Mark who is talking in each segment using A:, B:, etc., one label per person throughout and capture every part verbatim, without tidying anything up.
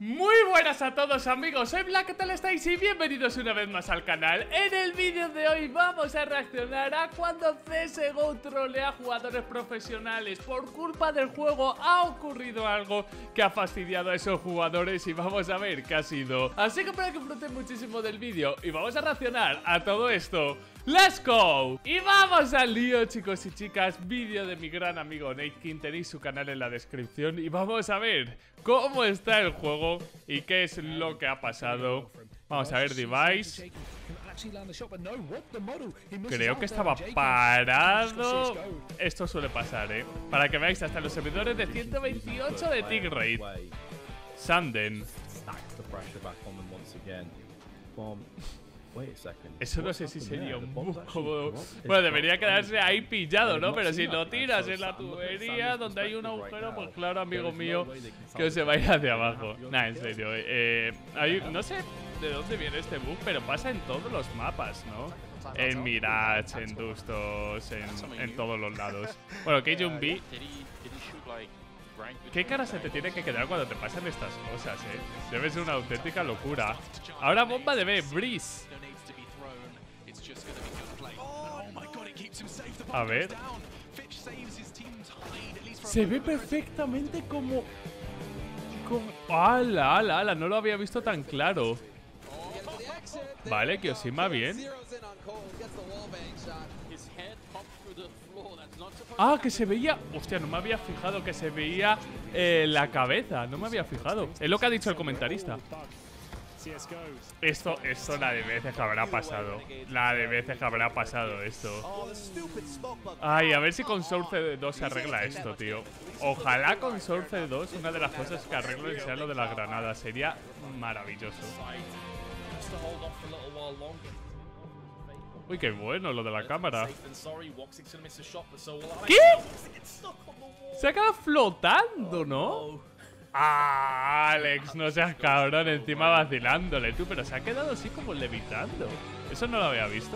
A: Muy buenas a todos amigos, soy Black, ¿qué tal estáis? Y bienvenidos una vez más al canal. En el vídeo de hoy vamos a reaccionar a cuando C S G O trolea a jugadores profesionales. Por culpa del juego ha ocurrido algo que ha fastidiado a esos jugadores y vamos a ver qué ha sido. Así que espero que disfruten muchísimo del vídeo y vamos a reaccionar a todo esto. ¡Let's go! Y vamos al lío, chicos y chicas. Vídeo de mi gran amigo Nate King. Tenéis su canal en la descripción. Y vamos a ver cómo está el juego y qué es lo que ha pasado. Vamos a ver device. Creo que estaba parado. Esto suele pasar, eh. Para que veáis, hasta los servidores de ciento veintiocho de tick rate. Sanden. Eso no sé si sería un bug como... Bueno, debería quedarse ahí pillado, ¿no? Pero si lo tiras en la tubería donde hay un agujero, pues claro, amigo mío, que se va a ir hacia abajo. Nah, en serio, eh, hay, no sé de dónde viene este bug, pero pasa en todos los mapas, ¿no? En Mirage, en Dustos, en, en todos los lados. Bueno, K J B, ¿qué cara se te tiene que quedar cuando te pasan estas cosas, eh? Debe ser una auténtica locura. Ahora bomba de B, Breeze. A ver. Se ve perfectamente como... como... ¡Hala, hala, hala! No lo había visto tan claro. Vale, Kioshima bien. Ah, que se veía... Hostia, no me había fijado que se veía eh, la cabeza. No me había fijado. Es lo que ha dicho el comentarista. Esto, esto la de veces que habrá pasado. La de veces que habrá pasado esto. Ay, a ver si con Source dos se arregla esto, tío. Ojalá con Source dos una de las cosas que arreglen sea lo de las granadas. Sería maravilloso. Uy, qué bueno lo de la cámara. ¿Qué? Se ha quedado flotando, ¿no? Ah, Alex, no seas cabrón, encima vacilándole tú, pero se ha quedado así como levitando. Eso no lo había visto.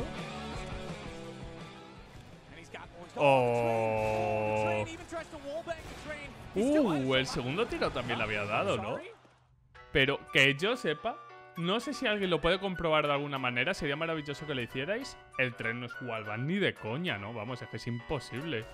A: Oh. Uh, el segundo tiro también le había dado, ¿no? Pero que yo sepa, no sé si alguien lo puede comprobar de alguna manera. Sería maravilloso que lo hicierais. El tren no es wallbang ni de coña, ¿no? Vamos, es que es imposible.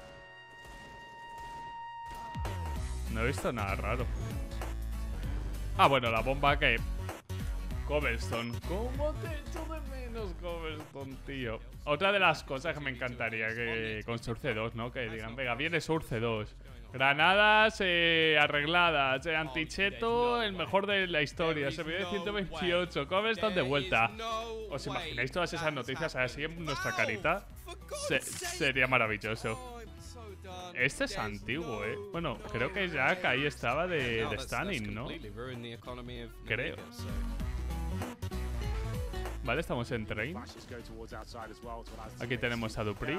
A: No he visto nada raro. Ah, bueno, la bomba que... Cobblestone. ¿Cómo te echo de menos Cobblestone, tío? Otra de las cosas que me encantaría que con Source dos, ¿no? Que digan, venga, viene Source dos. Granadas eh, arregladas, eh, anticheto, el mejor de la historia, servidor de ciento veintiocho, Cobblestone de vuelta. ¿Os imagináis todas esas noticias así en nuestra carita? Se sería maravilloso. Este es antiguo, eh. Bueno, creo que Jack ahí estaba de, de Stunning, ¿no? Creo. Vale, estamos en train. Aquí tenemos a Dupri.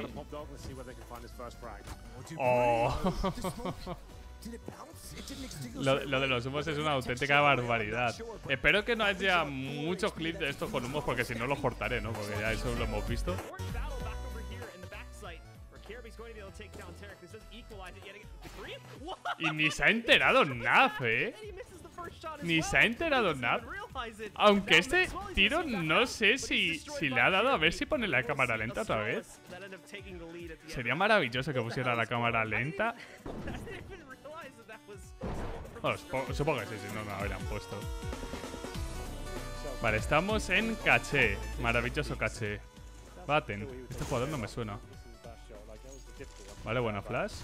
A: Oh. Lo, lo de los humos es una auténtica barbaridad. Espero que no haya muchos clips de estos con humos, porque si no los cortaré, ¿no? Porque ya eso lo hemos visto. Y ni se ha enterado Naf, eh. Ni se ha enterado Naf. Aunque este tiro no sé si, si le ha dado. A ver si pone la cámara lenta otra vez. Sería maravilloso que pusiera la cámara lenta. Bueno, supongo, supongo que sí, si no, no habrían puesto. Vale, estamos en caché. Maravilloso caché. Baten. Este jugador no me suena. Vale, buena flash.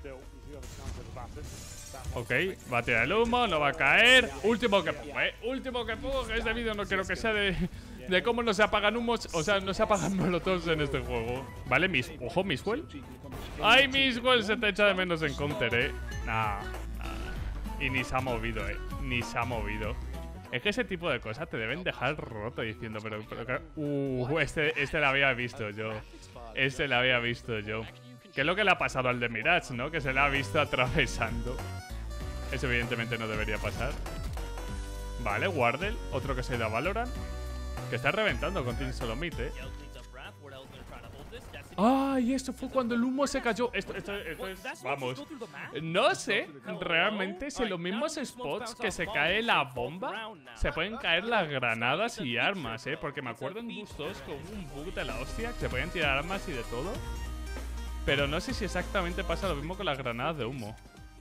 A: Ok, va a tirar el humo, no va a caer. Último que pongo, eh. Último que pongo, que este vídeo no quiero que sea de, de cómo no se apagan humos. O sea, no se apagan molotovs en este juego. Vale, mis, ojo, Miswell. Ay, Miswell, se te echa de menos en counter, eh. Nah, nah. Y ni se ha movido, eh. Ni se ha movido. Es que ese tipo de cosas te deben dejar roto diciendo, pero, pero uh, este, este lo había visto yo. Este lo había visto yo. ¿Qué es lo que le ha pasado al de Mirage, no? Que se le ha visto atravesando. Eso evidentemente no debería pasar. Vale, Wardell. Otro que se da Valorant. Que está reventando con Team Solomit, eh. Ah, y esto fue cuando el humo se cayó. Esto, esto, esto es, vamos. No sé realmente si en los mismos spots que se cae la bomba se pueden caer las granadas y armas, ¿eh? Porque me acuerdo en Gustos con un bug de la hostia que se podían tirar armas y de todo. Pero no sé si exactamente pasa lo mismo con las granadas de humo.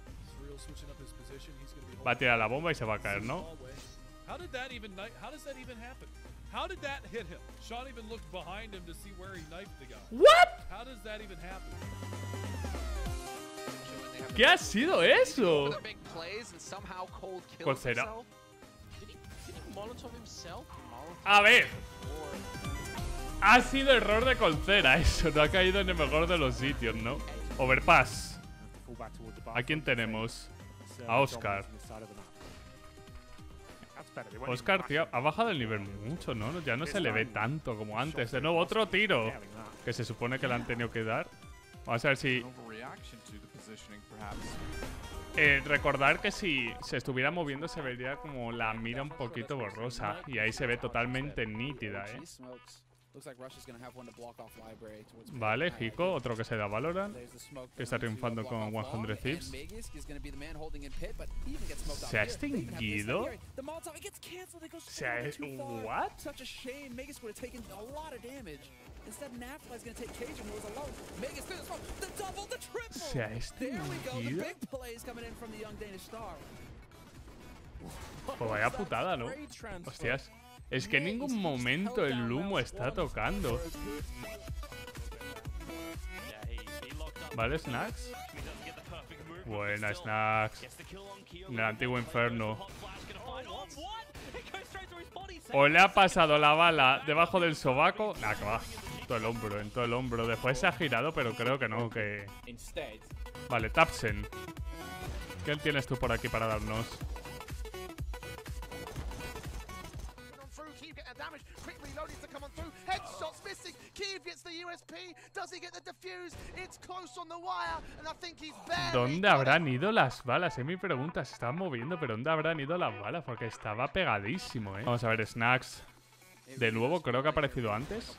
A: Va a tirar la bomba y se va a caer, ¿no?
B: How did that hit him? Sean even looked behind him to see where he knifed the guy.
A: What?
B: How does that even happen?
A: ¿Qué ha sido eso?
C: ¿Cuál
A: será? A ver. Ha sido error de Colcera eso. No ha caído en el mejor de los sitios, ¿no? Overpass. ¿A quién tenemos? A Oscar. Oscar, tío, ha bajado el nivel mucho, ¿no? Ya no se le ve tanto como antes. De nuevo, otro tiro. Que se supone que le han tenido que dar. Vamos a ver si... Eh, recordar que si se estuviera moviendo se vería como la mira un poquito borrosa. Y ahí se ve totalmente nítida, ¿eh? Vale, Hiko, otro que se da Valorant, que está triunfando con cien Thieves. ¿Se ha extinguido? ¿Se ha... ¿What? ¿Se ha extinguido? Pues vaya putada, ¿no? Hostias. Es que en ningún momento el humo está tocando. Vale, Snacks. Buena, Snacks. En el antiguo infierno. O le ha pasado la bala debajo del sobaco. Nah, que va. En todo el hombro, en todo el hombro. Después se ha girado, pero creo que no, que... Vale, Tapsen. ¿Qué tienes tú por aquí para darnos? ¿Dónde habrán ido las balas? Es mi pregunta. Se estaban moviendo, pero ¿dónde habrán ido las balas? Porque estaba pegadísimo, ¿eh? Vamos a ver, Snacks. De nuevo, creo que ha aparecido antes.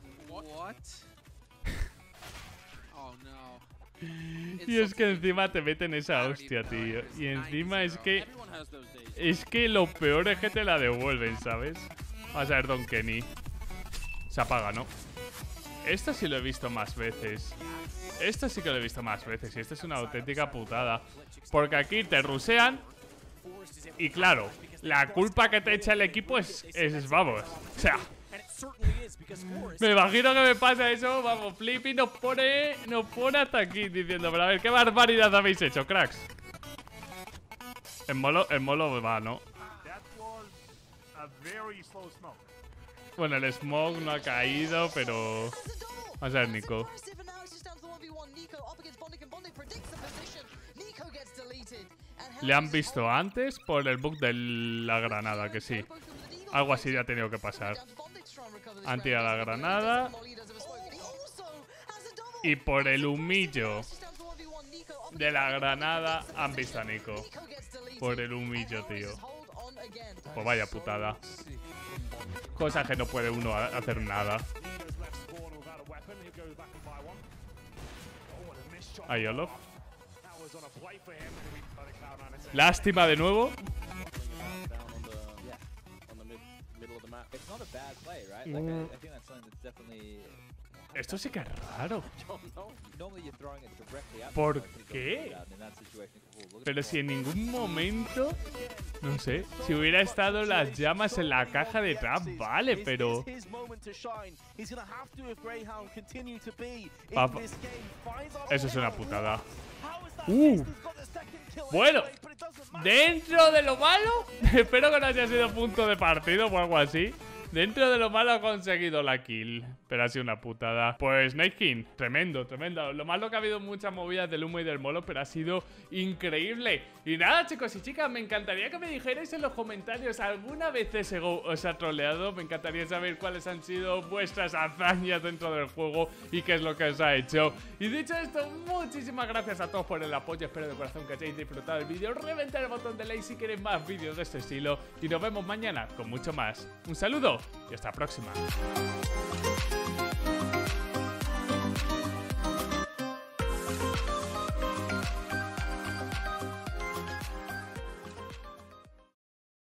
A: Y es que encima te meten esa hostia, tío. Y encima es que... Es que lo peor es que te la devuelven, ¿sabes? Vamos a ver, Don Kenny. Se apaga, ¿no? Esto sí lo he visto más veces. Esto sí que lo he visto más veces. Y esto es una auténtica putada. Porque aquí te rusean. Y claro, la culpa que te echa el equipo es, es vamos. O sea, me imagino que me pasa eso. Vamos, Flippy nos pone, nos pone hasta aquí diciendo, pero a ver, ¿qué barbaridad habéis hecho, cracks? En molo, en molo va, ¿no? Bueno, el smog no ha caído, pero... Vamos a ver, Nico. Le han visto antes por el bug de la granada, que sí. Algo así ya ha tenido que pasar. Han tirado la granada. Y por el humillo de la granada han visto a Nico. Por el humillo, tío. Pues vaya putada. Cosa que no puede uno hacer nada. Ahí, Olof. Lástima de nuevo. Mm. Esto sí que es raro. ¿Por qué? Pero si en ningún momento... No sé, si hubiera estado las llamas en la caja de trap, vale, pero... Papá. Eso es una putada. Uh. Bueno, dentro de lo malo, espero que no haya sido punto de partido o algo así. Dentro de lo malo ha conseguido la kill, pero ha sido una putada. Pues Night King, tremendo, tremendo. Lo malo que ha habido muchas movidas del humo y del molo, pero ha sido increíble. Y nada, chicos y chicas, me encantaría que me dijerais en los comentarios ¿alguna vez C S G O os ha troleado? Me encantaría saber cuáles han sido vuestras hazañas dentro del juego y qué es lo que os ha hecho. Y dicho esto, muchísimas gracias a todos por el apoyo. Espero de corazón que hayáis disfrutado el vídeo. Reventar el botón de like si queréis más vídeos de este estilo. Y nos vemos mañana con mucho más. Un saludo y hasta la próxima.